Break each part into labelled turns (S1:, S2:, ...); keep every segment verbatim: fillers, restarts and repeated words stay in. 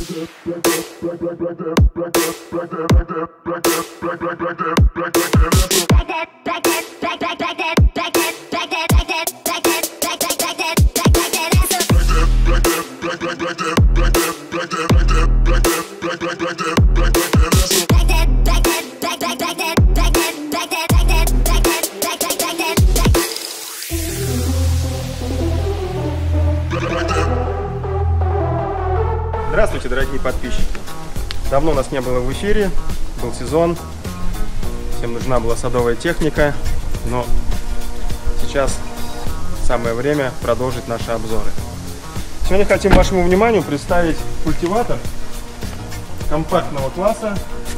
S1: Здравствуйте, дорогие подписчики! Давно у нас не было в эфире, был сезон, всем нужна была садовая техника, но сейчас самое время продолжить наши обзоры. Сегодня хотим вашему вниманию представить культиватор компактного класса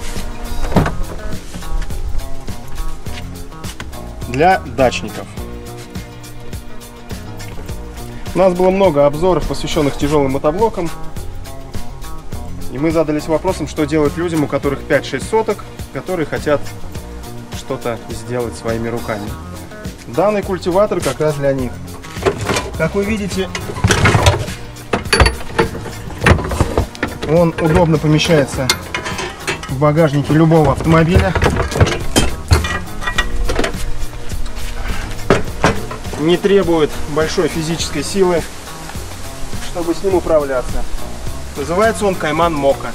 S1: для дачников. У нас было много обзоров, посвященных тяжелым мотоблокам. И мы задались вопросом, что делать людям, у которых пять-шесть соток, которые хотят что-то сделать своими руками. Данный культиватор как раз для них. Как вы видите, он удобно помещается в багажнике любого автомобиля. Не требует большой физической силы, чтобы с ним управляться. Называется он Кайман Мока.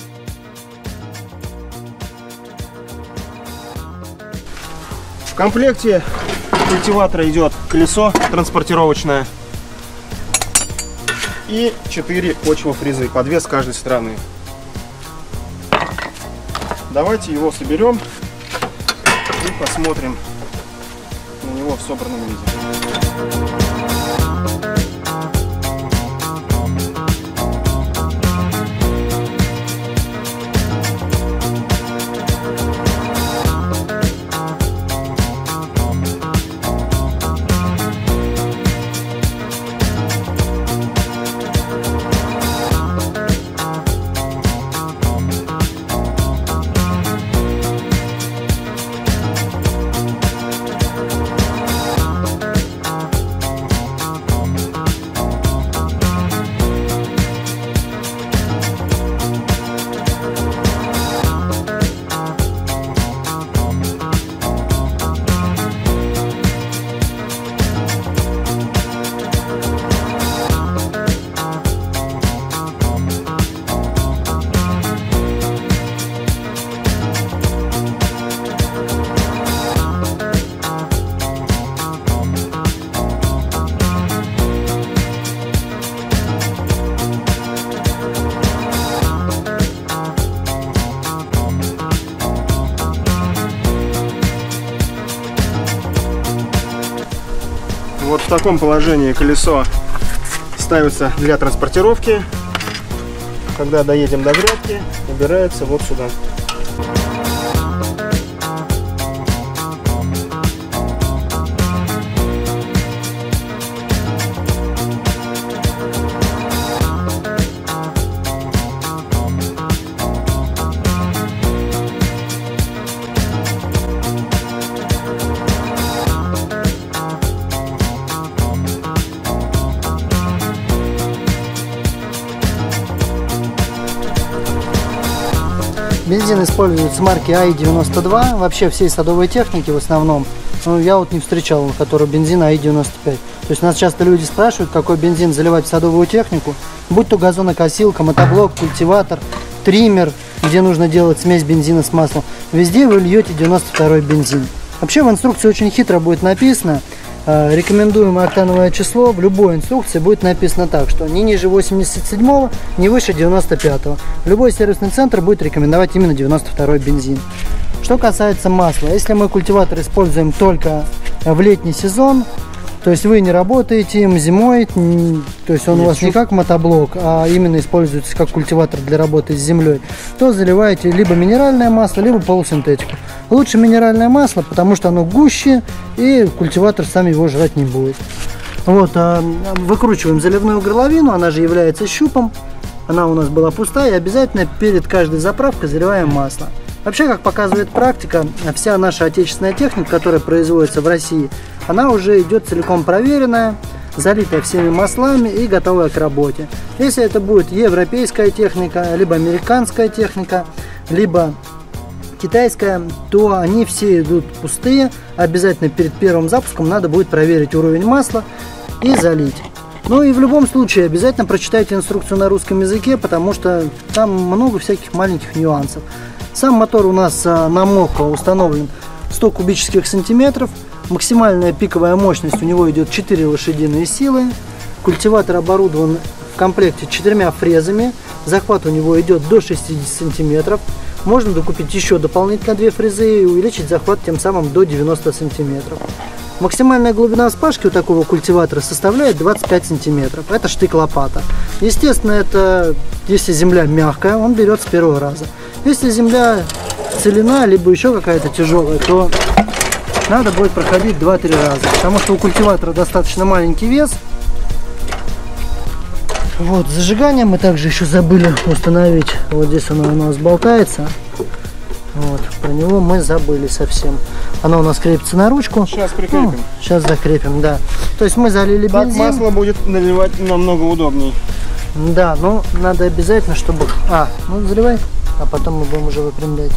S1: В комплекте культиватора идет колесо транспортировочное и четыре почвофрезы, по две с каждой стороны. Давайте его соберем и посмотрим на него в собранном виде. Вот в таком положении колесо ставится для транспортировки. Когда доедем до грядки, убирается вот сюда.
S2: Бензин используется марки АИ девяносто два. Вообще всей садовой техники в основном. Ну, я вот не встречал, который бензин АИ девяносто пять. То есть нас часто люди спрашивают, какой бензин заливать в садовую технику. Будь то газонокосилка, мотоблок, культиватор, триммер, где нужно делать смесь бензина с маслом. Везде вы льете девяносто второй бензин. Вообще в инструкции очень хитро будет написано. Рекомендуемое октановое число в любой инструкции будет написано так, что не ниже восемьдесят седьмого, не выше девяносто пятого. Любой сервисный центр будет рекомендовать именно девяносто второй бензин. Что касается масла, если мы культиватор используем только в летний сезон, то есть вы не работаете им зимой, то есть он Нет, у вас не как мотоблок, а именно используется как культиватор для работы с землей, то заливаете либо минеральное масло, либо полусинтетику. Лучше минеральное масло, потому что оно гуще, и культиватор сам его жрать не будет. Вот, а, выкручиваем заливную горловину, она же является щупом. Она у нас была пустая, и обязательно перед каждой заправкой заливаем масло. Вообще, как показывает практика, вся наша отечественная техника, которая производится в России, она уже идет целиком проверенная, залитая всеми маслами и готовая к работе. Если это будет европейская техника, либо американская техника, либо китайская, то они все идут пустые. Обязательно перед первым запуском надо будет проверить уровень масла и залить. Ну и в любом случае обязательно прочитайте инструкцию на русском языке, потому что там много всяких маленьких нюансов. Сам мотор у нас на МОКО установлен сто кубических сантиметров. Максимальная пиковая мощность у него идет четыре лошадиные силы. Культиватор оборудован в комплекте четырьмя фрезами. Захват у него идет до шестидесяти сантиметров. Можно докупить еще дополнительно две фрезы и увеличить захват тем самым до девяноста сантиметров. Максимальная глубина вспашки у такого культиватора составляет двадцать пять сантиметров. Это штык-лопата. Естественно, это если земля мягкая, он берет с первого раза. Если земля целина, либо еще какая-то тяжелая, то надо будет проходить два-три раза. Потому что у культиватора достаточно маленький вес. Вот, зажигание мы также еще забыли установить. Вот здесь оно у нас болтается. Вот, про него мы забыли совсем. Оно у нас крепится на ручку.
S1: Сейчас прикрепим.
S2: Ну, сейчас закрепим, да. То есть мы залили
S1: так
S2: бензин.
S1: Масло будет наливать намного удобнее.
S2: Да, но надо обязательно, чтобы... А, ну заливай, а потом мы будем уже выпрямлять.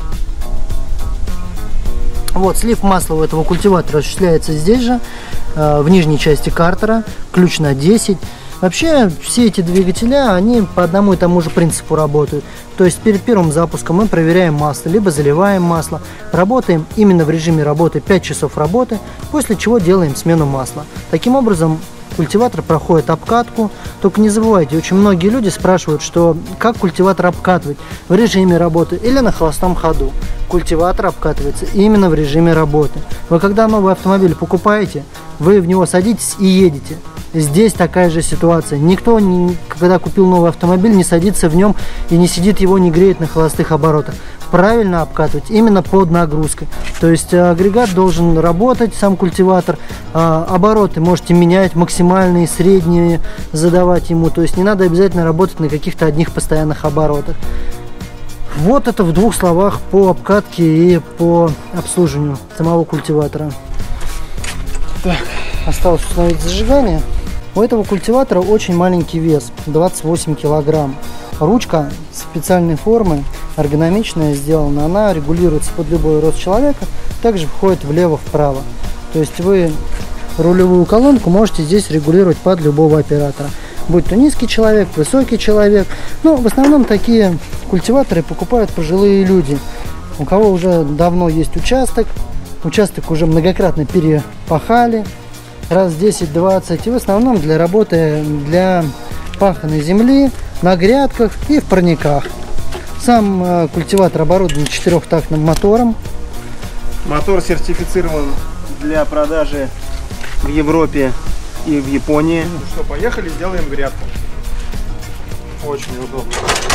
S2: Вот, слив масла у этого культиватора осуществляется здесь же, э, в нижней части картера, ключ на десять. Вообще, все эти двигателя, они по одному и тому же принципу работают. То есть, перед первым запуском мы проверяем масло, либо заливаем масло. Работаем именно в режиме работы пять часов работы, после чего делаем смену масла. Таким образом, культиватор проходит обкатку. Только не забывайте, очень многие люди спрашивают, что как культиватор обкатывать, в режиме работы или на холостом ходу. Культиватор обкатывается именно в режиме работы. Вы когда новый автомобиль покупаете, вы в него садитесь и едете. Здесь такая же ситуация. Никто, когда купил новый автомобиль, не садится в нем и не сидит его, не греет на холостых оборотах. Правильно обкатывать именно под нагрузкой. То есть агрегат должен работать, сам культиватор. Обороты можете менять, максимальные, средние задавать ему. То есть не надо обязательно работать на каких-то одних постоянных оборотах. Вот это в двух словах по обкатке и по обслуживанию самого культиватора. Так, осталось установить зажигание. У этого культиватора очень маленький вес, двадцать восемь килограмм. Ручка специальной формы, эргономичная сделана, она регулируется под любой рост человека, также входит влево-вправо. То есть вы рулевую колонку можете здесь регулировать под любого оператора. Будь то низкий человек, высокий человек. Но в основном такие культиваторы покупают пожилые люди, у кого уже давно есть участок, участок уже многократно перепахали, раз десять-двадцать, и в основном для работы, для паханой земли, на грядках и в парниках. Сам э, культиватор оборудован четырехтактным мотором.
S1: Мотор сертифицирован для продажи в Европе и в Японии. Ну что, поехали, сделаем грядку. Очень удобно.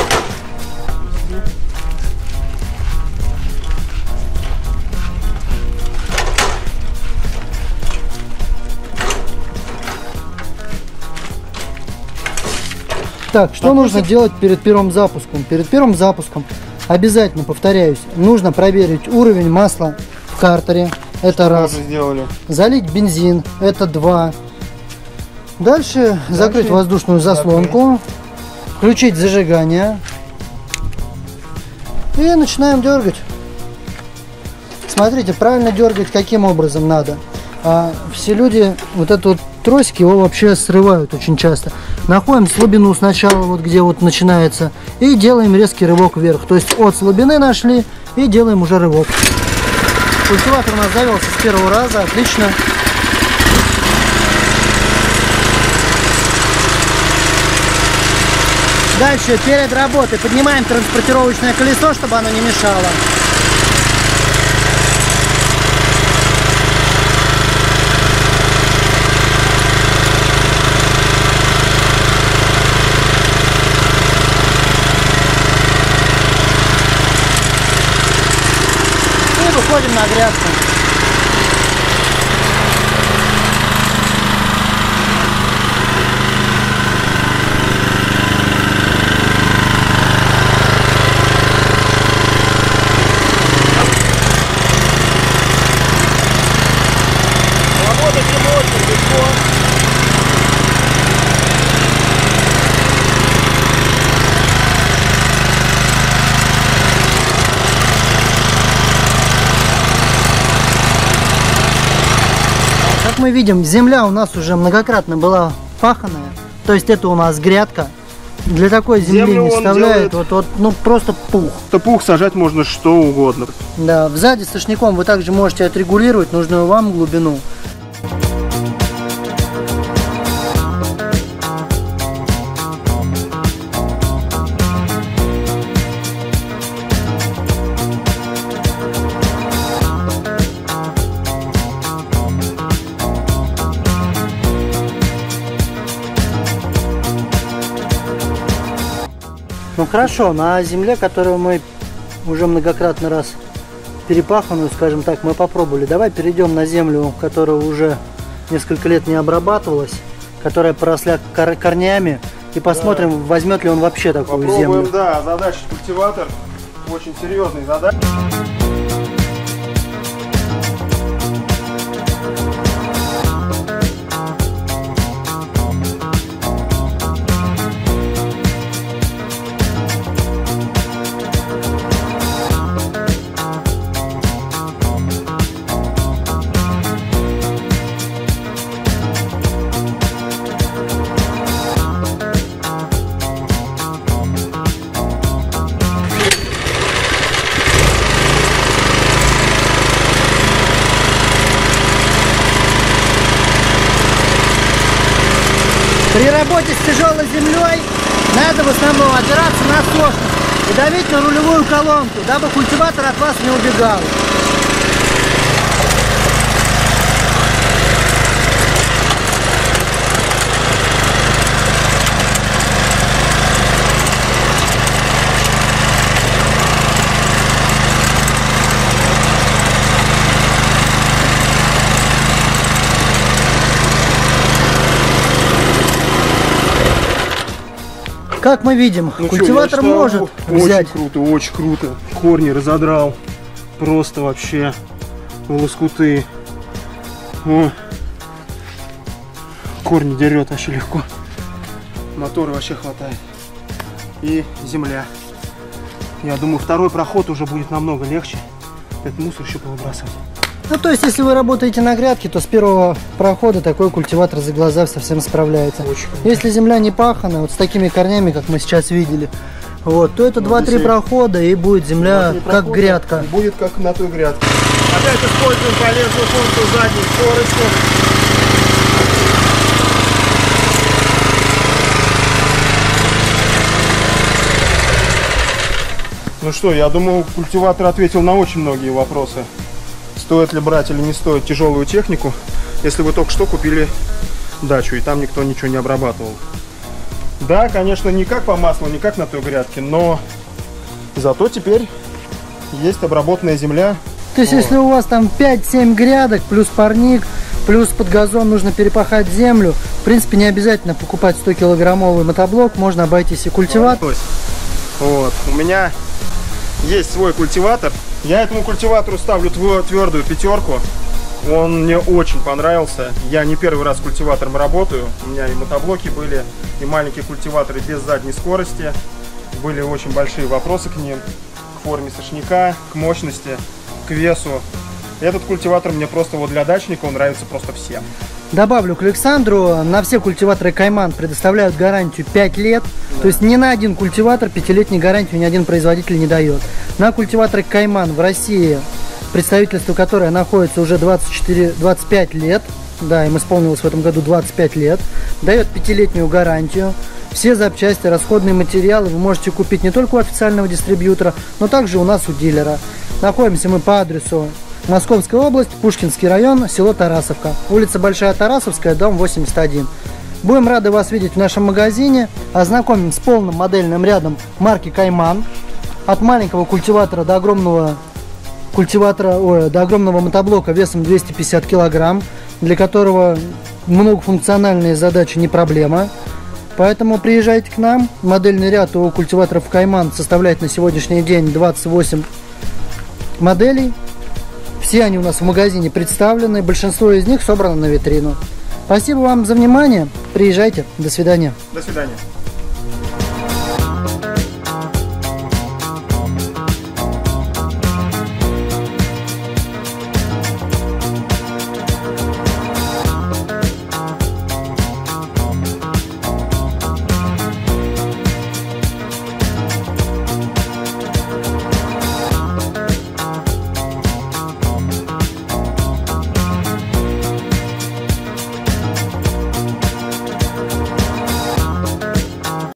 S2: Так, что так, нужно делать перед первым запуском? Перед первым запуском обязательно, повторяюсь, нужно проверить уровень масла в картере. Это раз.
S1: Сделали.
S2: Залить бензин. Это два. Дальше, Дальше закрыть воздушную заслонку. Закрыть. Включить зажигание. И начинаем дергать. Смотрите, правильно дергать каким образом надо. А все люди вот этот вот тросик его вообще срывают очень часто. Находим слабину сначала, вот где вот начинается, и делаем резкий рывок вверх. То есть от слабины нашли и делаем уже рывок. Культиватор у нас завелся с первого раза, отлично. Дальше перед работой поднимаем транспортировочное колесо, чтобы оно не мешало. Выходим на грядку.
S1: Работать не очень легко.
S2: мы видим, земля у нас уже многократно была паханая. То есть это у нас грядка. Для такой земли
S1: Землю
S2: не
S1: он
S2: вставляет,
S1: делает...
S2: вот, вот, ну просто пух.
S1: Это пух сажать можно что угодно.
S2: Да, сзади сошняком вы также можете отрегулировать нужную вам глубину. Ну хорошо, на земле, которую мы уже многократно раз перепаханную, скажем так, мы попробовали. Давай перейдем на землю, которая уже несколько лет не обрабатывалась, которая поросла кор корнями, и посмотрим, да, возьмет ли он вообще такую
S1: Попробуем,
S2: землю.
S1: Да, задача культиватор, очень серьезный задача.
S2: При работе с тяжелой землей надо в основном опираться на сложность и давить на рулевую колонку, дабы культиватор от вас не убегал. Как мы видим,
S1: ну
S2: культиватор
S1: что,
S2: может
S1: очень
S2: взять.
S1: Круто, очень круто. Корни разодрал. Просто вообще в лоскуты. О. Корни дерет вообще легко. Мотора вообще хватает. И земля. Я думаю, второй проход уже будет намного легче. Этот мусор еще повыбрасывать.
S2: Ну, то есть, если вы работаете на грядке, то с первого прохода такой культиватор за глаза совсем справляется. Очень если земля не паханая, вот с такими корнями, как мы сейчас видели, вот, то это ну, два-три прохода, и будет земля как грядка.
S1: И будет как на той грядке. Опять используем полезную функцию задней скорости. Ну что, я думаю, культиватор ответил на очень многие вопросы. Стоит ли брать или не стоит тяжелую технику, если вы только что купили дачу и там никто ничего не обрабатывал. Да, конечно, не как по маслу, не как на той грядке, но зато теперь есть обработанная земля.
S2: То есть, вот, если у вас там пять-семь грядок, плюс парник, плюс под газон нужно перепахать землю, в принципе, не обязательно покупать сто килограммовый мотоблок, можно обойтись и культиватор.
S1: Вот, у меня есть свой культиватор. Я этому культиватору ставлю твердую пятерку. Он мне очень понравился. Я не первый раз с культиватором работаю. У меня и мотоблоки были, и маленькие культиваторы без задней скорости. Были очень большие вопросы к ним. К форме сошняка, к мощности, к весу. Этот культиватор мне просто вот для дачника он нравится просто всем.
S2: Добавлю к Александру, на все культиваторы Кайман предоставляют гарантию пять лет. Да. То есть ни на один культиватор пятилетней гарантию ни один производитель не дает. На культиваторы Кайман в России, представительство которое находится уже двадцать четыре — двадцать пять лет, да, им исполнилось в этом году двадцать пять лет, дает пятилетнюю гарантию. Все запчасти, расходные материалы вы можете купить не только у официального дистрибьютора, но также у нас у дилера. Находимся мы по адресу Московская область, Пушкинский район, село Тарасовка, улица Большая Тарасовская, дом восемьдесят один. Будем рады вас видеть в нашем магазине. Ознакомим с полным модельным рядом марки Кайман. От маленького культиватора до огромного культиватора, ой, до огромного мотоблока весом двести пятьдесят килограмм, для которого многофункциональные задачи не проблема. Поэтому приезжайте к нам. Модельный ряд у культиваторов Кайман составляет на сегодняшний день двадцать восемь моделей. Все они у нас в магазине представлены, большинство из них собрано на витрину. Спасибо вам за внимание. Приезжайте. До свидания.
S1: До свидания.